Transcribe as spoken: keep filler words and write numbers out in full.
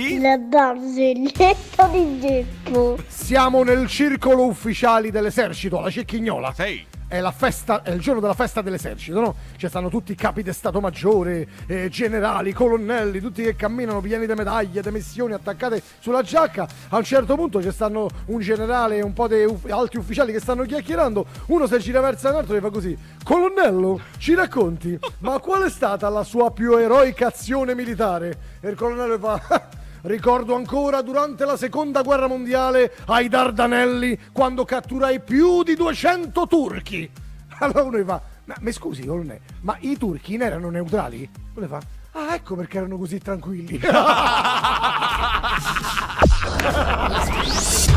Chi? La barzelletta di Geppo. Siamo nel circolo ufficiali dell'esercito, la Cecchignola. Sei. È la festa, è il giorno della festa dell'esercito, no? Ci stanno tutti i capi di Stato Maggiore, eh, generali, colonnelli, tutti che camminano pieni di medaglie, di missioni attaccate sulla giacca. A un certo punto ci stanno un generale e un po' di uff- altri ufficiali che stanno chiacchierando. Uno si gira verso l'altro e fa così: colonnello, ci racconti, ma qual è stata la sua più eroica azione militare? E il colonnello fa: ricordo ancora durante la seconda guerra mondiale ai Dardanelli quando catturai più di duecento turchi. Allora uno gli fa: ma mi scusi colonnello, ma i turchi non erano neutrali? Uno gli fa: ah, ecco perché erano così tranquilli.